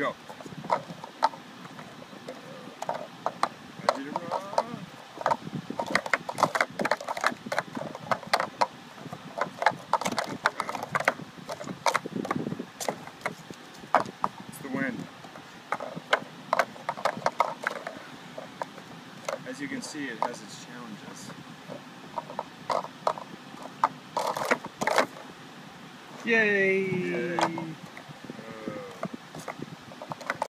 Go. Ready to run. It's the wind. As you can see, it has its challenges. Yay! Yay.